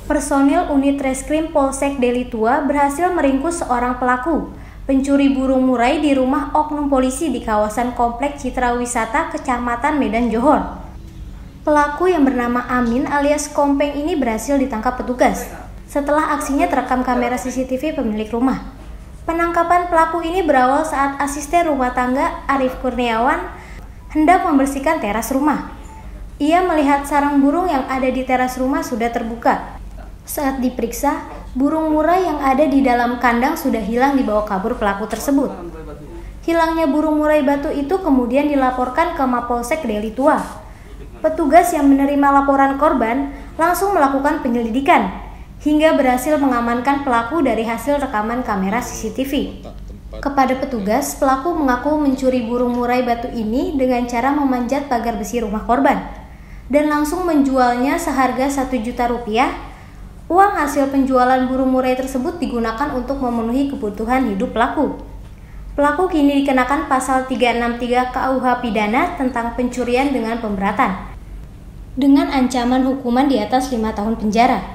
Personil unit reskrim Polsek Deli Tua berhasil meringkus seorang pelaku pencuri burung murai di rumah oknum polisi di kawasan Komplek Citra Wisata, Kecamatan Medan Johor. Pelaku yang bernama Amin alias Kompeng ini berhasil ditangkap petugas setelah aksinya terekam kamera CCTV pemilik rumah. Penangkapan pelaku ini berawal saat asisten rumah tangga Arif Kurniawan hendak membersihkan teras rumah. Ia melihat sarang burung yang ada di teras rumah sudah terbuka. Saat diperiksa, burung murai yang ada di dalam kandang sudah hilang dibawa kabur pelaku tersebut. Hilangnya burung murai batu itu kemudian dilaporkan ke Mapolsek Deli Tua. Petugas yang menerima laporan korban langsung melakukan penyelidikan hingga berhasil mengamankan pelaku dari hasil rekaman kamera CCTV. Kepada petugas, pelaku mengaku mencuri burung murai batu ini dengan cara memanjat pagar besi rumah korban dan langsung menjualnya seharga 1 juta rupiah. Uang hasil penjualan burung murai tersebut digunakan untuk memenuhi kebutuhan hidup pelaku. Pelaku kini dikenakan pasal 363 KUH Pidana tentang pencurian dengan pemberatan, dengan ancaman hukuman di atas 5 tahun penjara.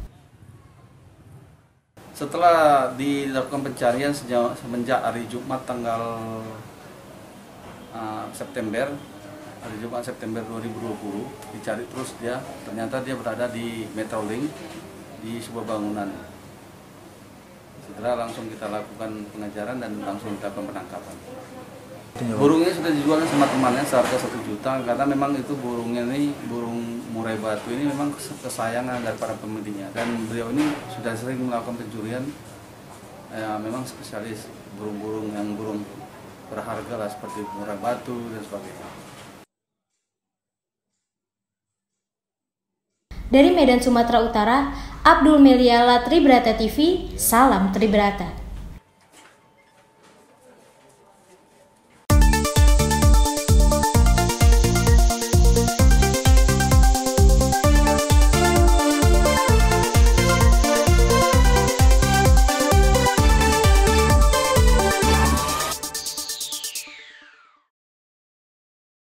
Setelah dilakukan pencarian semenjak hari Jumat tanggal hari Jumat September 2020, dicari terus ternyata dia berada di Metrolink di sebuah bangunan. Segera langsung kita lakukan pengejaran dan langsung kita lakukan penangkapan. Burungnya sudah dijual sama temannya seharga 1 juta karena memang itu burungnya ini, burung murai batu ini memang kesayangan dari para pemiliknya, dan beliau ini sudah sering melakukan pencurian, memang spesialis burung-burung yang burung berharga lah seperti murai batu dan sebagainya. Dari Medan, Sumatera Utara, Abdul Meliala, Tribrata TV, salam Tribrata.